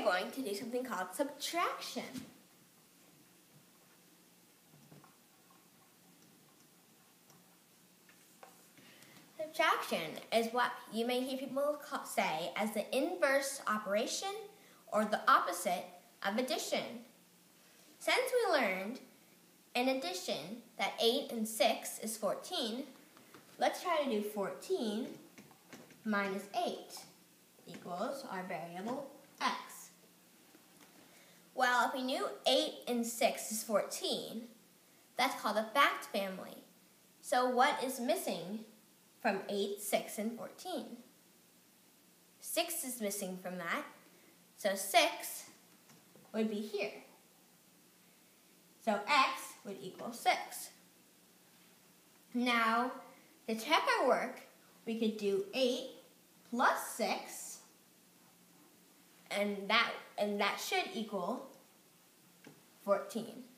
are going to do something called subtraction. Subtraction is what you may hear people say as the inverse operation or the opposite of addition. Since we learned in addition that 8 and 6 is 14, let's try to do 14 minus 8 equals our variable x. Well, if we knew 8 and 6 is 14, that's called a fact family. So what is missing from 8, 6, and 14? 6 is missing from that, so 6 would be here. So x would equal 6. Now, to check our work, we could do 8 plus 6, and that should equal 14.